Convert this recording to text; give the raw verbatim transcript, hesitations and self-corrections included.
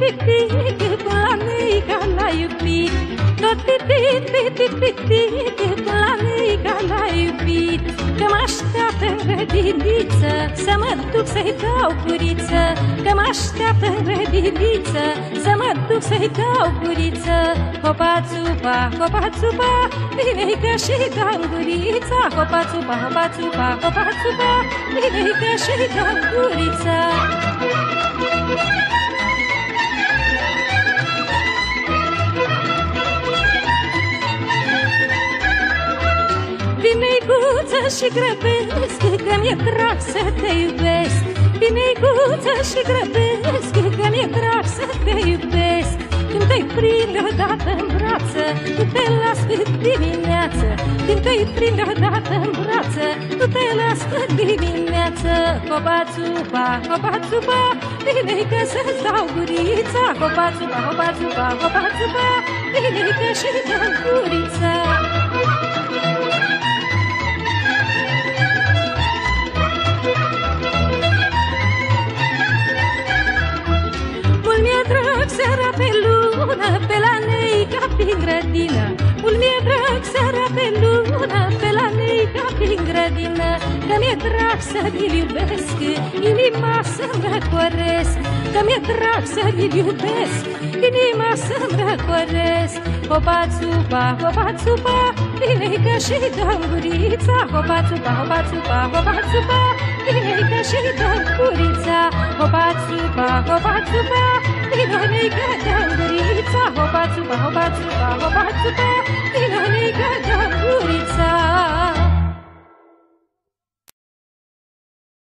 pitic, până la neica l-a iubit. Tot pitic, pitic, pitic, până la neica l-a iubit. Că mă așteaptă în grădiniță, să mă duc să-i dau guriță. Că mă așteaptă în grădiniță, să mă duc să-i dau guriță. Hopa-țupa, hopa-țupa, bine-i că și-i dau gurița. Hopa-țupa, hopa-țupa, hopa-țupa, bine-i că și-i dau gurița. Vine-iguță și grăbesc, că mi-e drag să te iubesc. Vine-iguță și grăbesc, că mi-e drag să te iubesc. Când te-i prind odată în brață, nu te las pe dimineață. Când te-i prind odată în brață, nu te las pe dimineață. Hopa-țupa, hopa-țupa, bine-i că să-ți dau gurița. Hopa-țupa, hopa-țupa, hopa-țupa, bine-i că și-i dau gurița. Seara pe lună, pe la neica prin grădină. Mult mi-e drag seara pe lună, pe la neica prin grădină. Că mi-e drag să-l iubesc, inima să-mi răcoresc. Că mi-e drag să-l iubesc, inima să-mi răcoresc. Hopa-țupa, hopa-țupa, bine-i că și-i dăm gurița. Hopa-țupa, hopa-țupa, hopa-țupa, bine-i că și-i dăm gurița. Hopa-țupa, hopa-țupa, bine-i că dăm gurița. Hopa-țupa, hopa-țupa, hopa-țupa, bine-i că